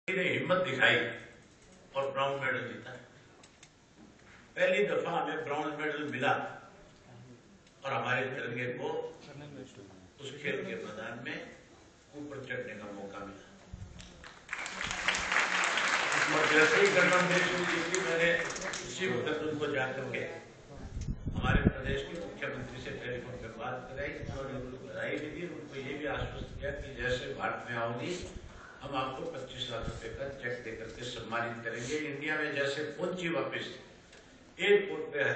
ने हिम्मत दिखाई और ब्राउन मेडल जीता। पहली दफा हमें ब्राउन मेडल मिला और हमारे तिरंगे को उस खेल के मैदान में ऊपर चढ़ने का मौका मिला। और जैसे ही गणतंत्र जीती, मैंने उसी वक्त उनको जाकर के हमारे प्रदेश के मुख्यमंत्री से टेलीफोन पर बात कराई। उन्होंने उनको बधाई भी दी, उनको ये भी आश्वस्त किया कि जैसे भारत में आओगी हम आपको 25 लाख रुपए का चेक देकर के सम्मानित करेंगे। इंडिया में जैसे पहुंची वापिस एयरपोर्ट पे